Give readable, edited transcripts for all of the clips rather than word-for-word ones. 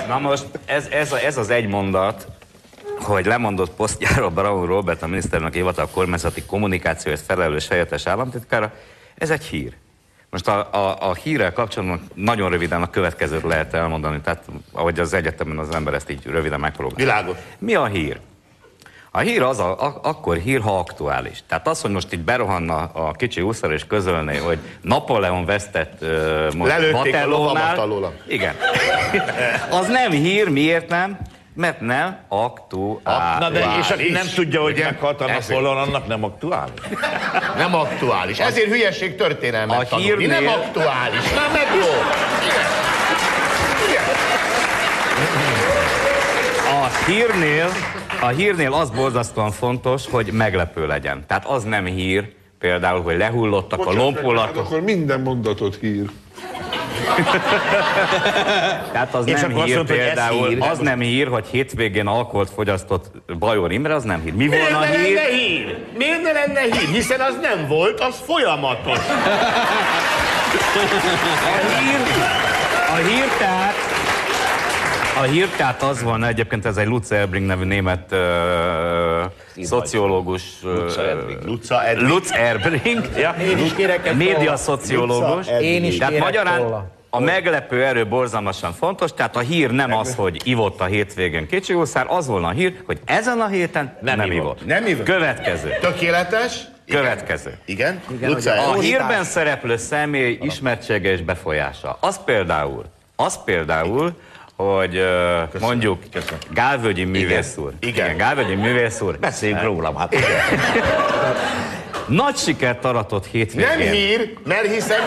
Na most ez az egy mondat, hogy lemondott posztjáról Braun Robert, a miniszterelnök hivatal kormányzati kommunikációért felelős helyettes államtitkára, ez egy hír. Most a hírrel kapcsolatban nagyon röviden a következőt lehet elmondani, tehát ahogy az egyetemen az ember ezt így röviden megpróbál. Világos. Mi a hír? A hír az akkor hír, ha aktuális. Tehát az, hogy most így berohanna a kicsi úszár és közölné, hogy Napóleon vesztett Waterloo-nál. Igen. Az nem hír, miért nem? Mert nem aktuális. Na de és aki nem tudja, hogy meghalt a Napóleon, annak nem aktuális? Nem aktuális. Ezért hülyeség történelmet tanulni. Nem aktuális. Na meg jó. A hírnél az borzasztóan fontos, hogy meglepő legyen. Tehát az nem hír, például, hogy lehullottak a lompolatok. Hát akkor minden mondatot hír. Tehát az nem hír például, az nem hír, hogy hétvégén alkoholt fogyasztott Bajor Imre, az nem hír. Mi volna a hír? Miért ne lenne hír? Hiszen az nem volt, az folyamatos. A hír tehát az volna, egyébként ez egy Lutz Erbring nevű német szociológus, Lutz Erbring, médiaszociológus. Tehát magyarán a meglepő erő borzalmasan fontos, tehát a hír nem az, hogy ivott a hétvégén kicsi úszár, az volna a hír, hogy ezen a héten nem ivott. Nem ivott. Következő. Tökéletes. Következő. Igen. A hírben szereplő személy ismertsége és befolyása. Az például, hogy mondjuk Gálvölgyi művész úr. Igen. Gálvölgyi művész úr. Beszéljünk rólam, hát. Nagy sikert aratott hétvégén. Nem hír, mert hiszen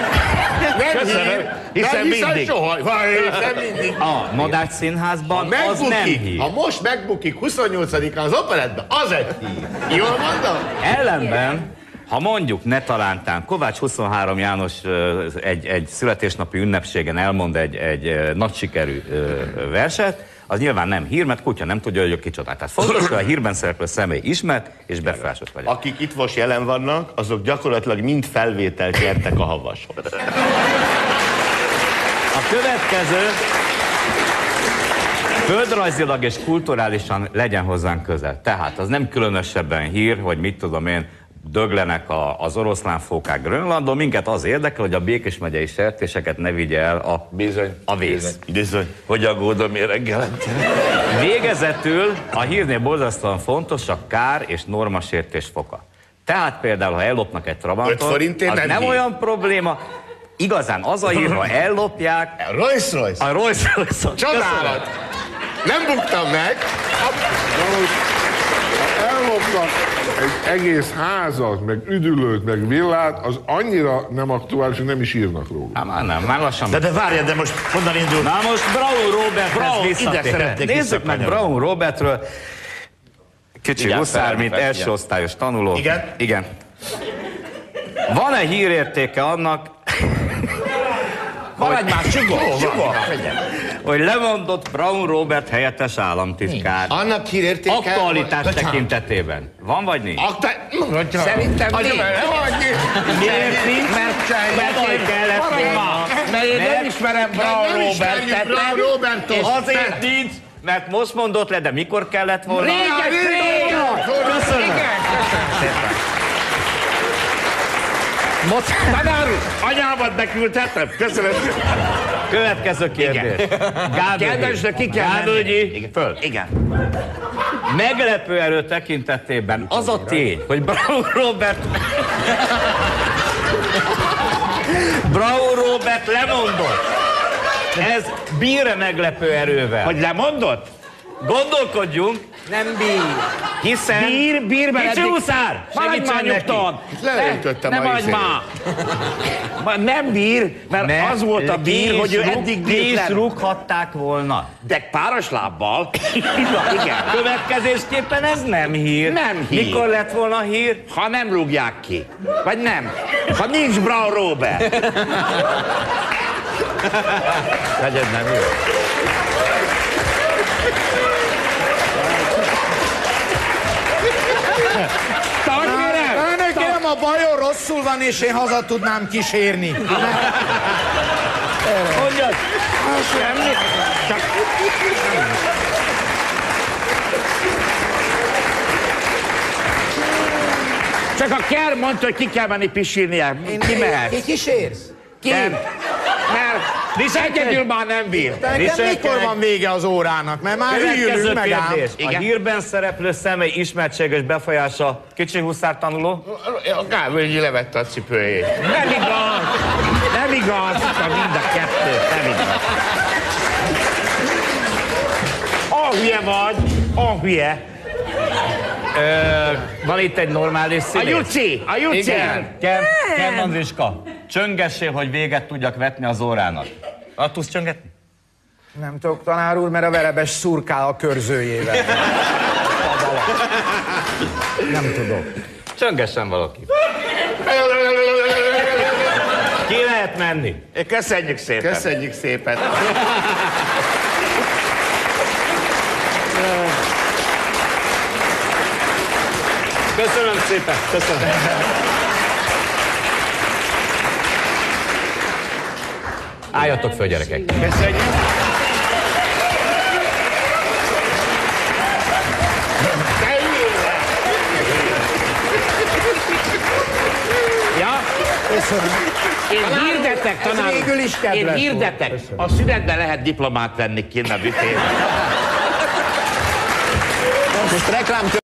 mindig. Soha. Hiszen mindig. A Madách Színházban az nem hír. Ha most megbukik 28-án az operettben, az egy hír. Jól mondom? Ellenben, ha mondjuk ne talántán Kovács 23 János egy születésnapi ünnepségen elmond egy nagy sikerű verset, az nyilván nem hír, mert kutya nem tudja, hogy kicsoda. Tehát fontos, hogy a hírben szereplő személy ismert és befolyásos legyen. Akik itt most jelen vannak, azok gyakorlatilag mind felvételt nyertek a Havason. A következő, földrajzilag és kulturálisan legyen hozzánk közel. Tehát az nem különösebben hír, hogy mit tudom én, döglenek az oroszlánfókák Grönlandon, minket az érdekel, hogy a Békés megyei sertéseket ne vigye el a vész. Bizony. Hogy aggódom én reggelente. Végezetül a hírnél borzasztóan fontos a kár és normasértés foka. Tehát például, ha ellopnak egy Trabantot, az nem olyan probléma. Igazán az a hír, ha ellopják... Rolls-Royce. A Rolls-Royce. Csodálat! Nem buktam meg! Ellopnak egy egész házat, meg üdülőt, meg villát, az annyira nem aktuális, hogy nem is írnak róla. Már lassan. De várjál, de most honnan indul? Na most Braun Roberthez visszatérünk. Nézzük meg Braun Robertről. Kicsi huszár, mint első osztályos tanuló. Igen. Van-e hírértéke annak, maradj már, csugó! hogy lemondott Braun Robert helyettes államtitkár? Annak hírértéke... Aktualitás tekintetében. Van vagy nincs? Szerintem nincs. Miért nincs? Mert kellett volna. Mert én nem ismerem Braun Robertet. Azért nincs, mert most mondott le, de mikor kellett volna? Régen! Köszönöm. Tanár úr, anyámat beküldhetem? Köszönöm. Következő kérdés. Gálvölgyi. Föl. Igen. Meglepő erő tekintetében az a tény, hogy Braun Robert lemondott. Ez bír-e meglepő erővel? Hogy lemondott? Gondolkodjunk. Nem bír. Hiszen... Bír, mert Kicsi úszár! Maradj már nyugton! Nem adj már! Nem bír, mert az volt a bír, hogy ő eddig bírt le. Rúghatták volna. De páros lábbal. Igen. Következésképpen ez nem hír. Nem hír. Mikor lett volna hír? Ha nem rúgják ki. Vagy nem. Ha nincs Braun Robert. Legyen nem jó. Kérem, a Bajor rosszul van, és én haza tudnám kísérni. Mondjad! Semmi. Csak a Ker mondta, hogy ki kell menni pisilnie. Ki mehet? Ki kísérsz? Ki? Mert egyedül már nem bír. Mikor van vége az órának? Mert már hűlünk meg ám. A hírben szereplő személy ismertséges befolyása kicsi huszár tanuló? A Gábor levette a cipőjét. Nem igaz! Nem igaz! Mind a kettő, nem igaz. Hülye vagy! Hülye! Van itt egy normális színész. A Juci! Igen. Ken Andriska, csöngessél, hogy véget tudjak vetni az órának. Tudsz csöngetni? Nem tudok, tanár úr, mert a verebes szurkál a körzőjével. Nem tudok. Csöngessen valaki. Ki lehet menni? Köszönjük szépen! Köszönjük szépen! Köszönöm szépen! Köszönöm! Álljatok föl, gyerekek! Köszönjük! Ja? Köszönöm. Én hirdetek, tanár úr. végül is kedves Én hirdetek. volt. A szünetben lehet diplomát venni kinn a büfében. Most reklám